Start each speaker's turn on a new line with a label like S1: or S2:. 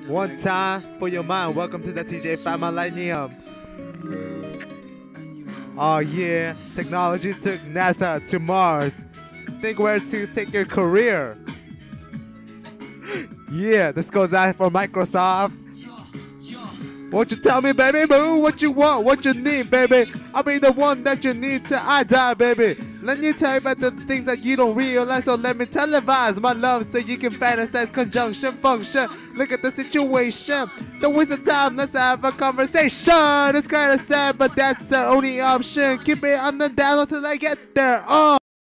S1: One time for your mind. Welcome to the TJ Family Millennium. Oh yeah, technology took NASA to Mars. Think where to take your career. Yeah, this goes out for Microsoft. Won't you tell me, baby boo, what you want, what you need, baby? I'll be the one that you need till I die, baby. Let me tell you about the things that you don't realize, so let me televise my love so you can fantasize conjunction function. Look at the situation. Don't waste the time, let's have a conversation. It's kinda sad, but that's the only option. Keep it on the down until I get there. Oh.